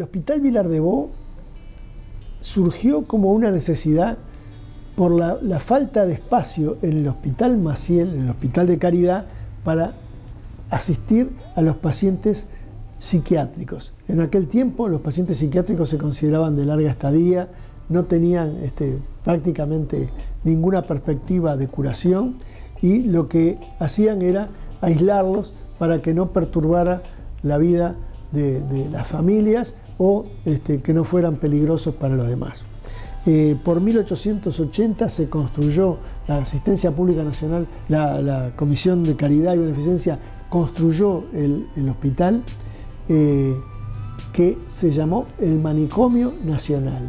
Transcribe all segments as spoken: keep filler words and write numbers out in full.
Hospital Vilar de Bo surgió como una necesidad por la, la falta de espacio en el Hospital Maciel, en el Hospital de Caridad, para asistir a los pacientes psiquiátricos. En aquel tiempo los pacientes psiquiátricos se consideraban de larga estadía, no tenían este, prácticamente ninguna perspectiva de curación, y lo que hacían era aislarlos para que no perturbara la vida de, de las familias o este, que no fueran peligrosos para los demás. Eh, por mil ochocientos ochenta se construyó la Asistencia Pública Nacional, la, la Comisión de Caridad y Beneficencia construyó el, el hospital eh, que se llamó el Manicomio Nacional,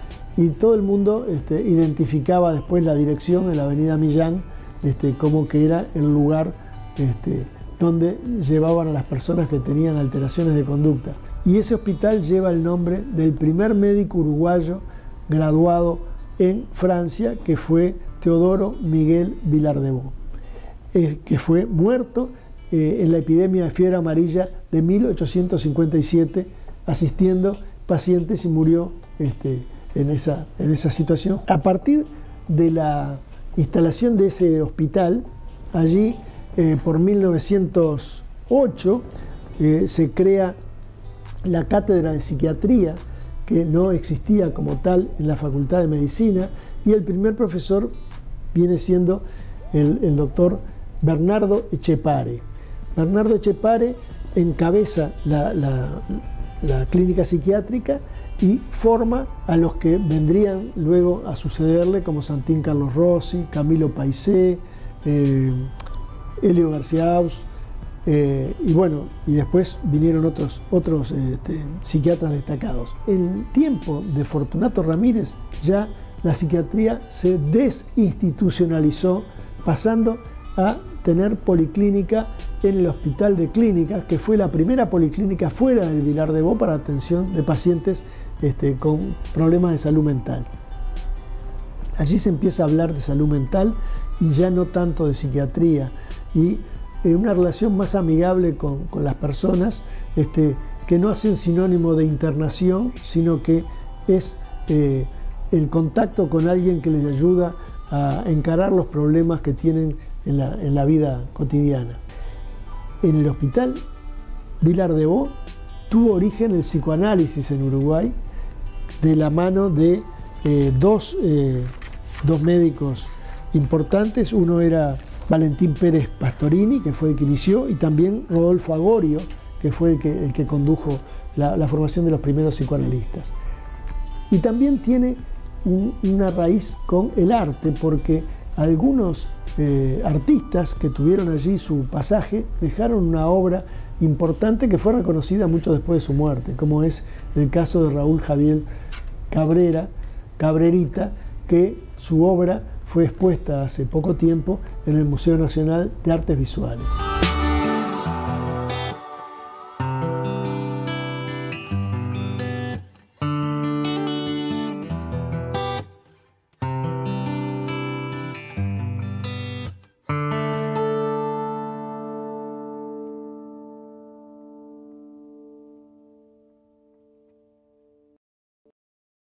y todo el mundo este, identificaba después la dirección en la avenida Millán este, como que era el lugar este, donde llevaban a las personas que tenían alteraciones de conducta. Y ese hospital lleva el nombre del primer médico uruguayo graduado en Francia, que fue Teodoro Miguel Vilar de Bo, eh, que fue muerto eh, en la epidemia de fiebre amarilla de mil ochocientos cincuenta y siete, asistiendo pacientes, y murió este, en, esa, en esa situación. A partir de la instalación de ese hospital, allí eh, por mil novecientos ocho eh, se crea la Cátedra de Psiquiatría, que no existía como tal en la Facultad de Medicina, y el primer profesor viene siendo el, el doctor Bernardo Echepare. Bernardo Echepare encabeza la, la, la clínica psiquiátrica y forma a los que vendrían luego a sucederle, como Santín Carlos Rossi, Camilo Paisé, eh, Helio García Aus, Eh, y bueno, y después vinieron otros, otros este, psiquiatras destacados. En el tiempo de Fortunato Ramírez ya la psiquiatría se desinstitucionalizó, pasando a tener policlínica en el Hospital de Clínicas, que fue la primera policlínica fuera del Vilar de Bo para atención de pacientes este, con problemas de salud mental. Allí se empieza a hablar de salud mental y ya no tanto de psiquiatría, y una relación más amigable con, con las personas, este, que no hacen sinónimo de internación, sino que es eh, el contacto con alguien que les ayuda a encarar los problemas que tienen en la, en la vida cotidiana. En el Hospital Vilar de Bo tuvo origen el psicoanálisis en Uruguay, de la mano de eh, dos, eh, dos médicos importantes. Uno era Valentín Pérez Pastorini, que fue el que inició, y también Rodolfo Agorio, que fue el que, el que condujo la, la formación de los primeros psicoanalistas. Y también tiene un, una raíz con el arte, porque algunos eh, artistas que tuvieron allí su pasaje dejaron una obra importante que fue reconocida mucho después de su muerte, como es el caso de Raúl Javier Cabrera, Cabrerita, que su obra fue expuesta hace poco tiempo en el Museo Nacional de Artes Visuales.